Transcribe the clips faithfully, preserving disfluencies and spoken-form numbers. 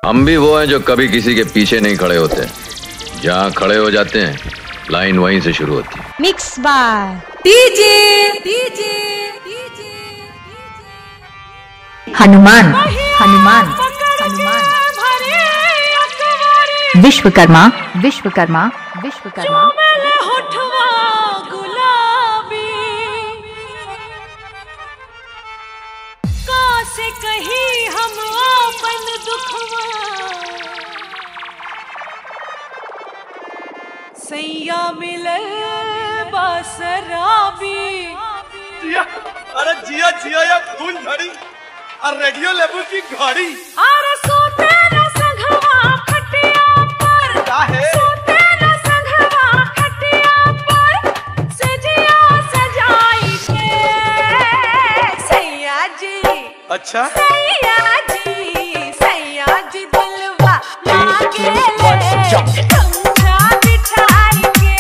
हम भी वो हैं जो कभी किसी के पीछे नहीं खड़े होते, जहाँ खड़े हो जाते हैं लाइन वहीं से शुरू होती है। Mix by DJ DJ Hanuman Hanuman Hanuman Vishwakarma Vishwakarma Vishwakarma से कहीं हम अपन दुखवा सैया मिले बसराबी। जिया, अरे जिया जिया या फूल झड़ी और रेडियो लेबू की घड़ी। अरे सोते न संघवा खटिया पर, सोते न संघवा खटिया पर, सजिया सजाई के सैया जी। अच्छा सैया जी सैया जी दिलवा मांगे ले गमछा बिछाई के,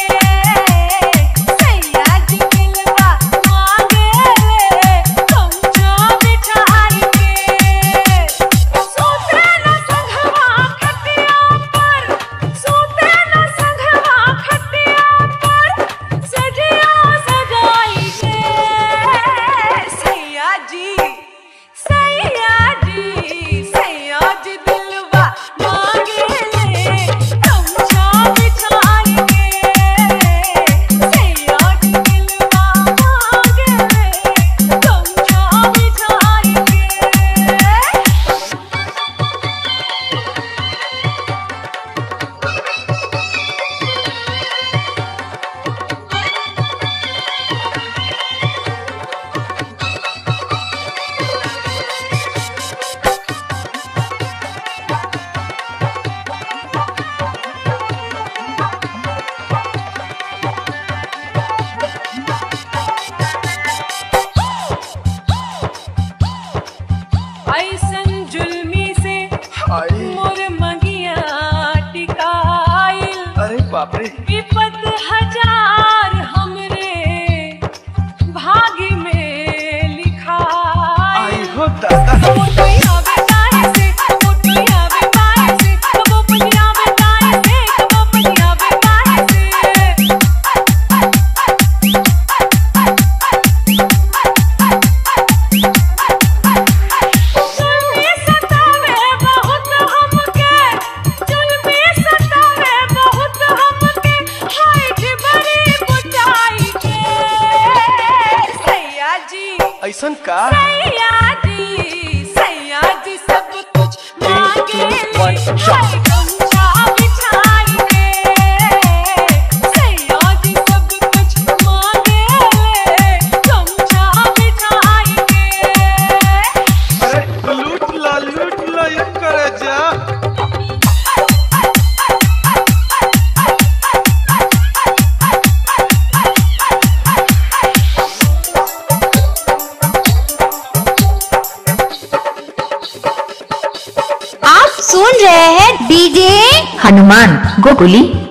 सैया जी दिलवा मांगे ले गमछा बिछाई के। सोते न संघवा खटिया पर, सोते न संघवा खटिया पर, सजिया सजाई के सैया जी सैया जी सैया जी दिलवा मांगे ले गमछा बिछाई के, सैया जी दिलवा मांगे ले गमछा बिछाई के। ऐसन जुल्मी से मोर मंगिया टिकाइल। अरे बाप रे, विपत हजार हमरे भाग्य में लिखाइल। आई हो दादा। मोटिया बेटाए से, मोटिया बेटाए से, कबो पनिया बेटाए से, कबो पनिया बेटाए से। जुल्मी सतावे बहुत हमके, जुल्मी सतावे बहुत हमके, हाय बड़ी बुझाई के सैया जी। ऐसन का सैया जी सैया जी सब कुछ मांगे ले हाय गमछा बिछाई के, सैया जी सब कुछ मांगे ले गमछा बिछाई के। अरे लूट ला लूट ला ये करे जा। आप सुन रहे हैं डीजे हनुमान गोकुली।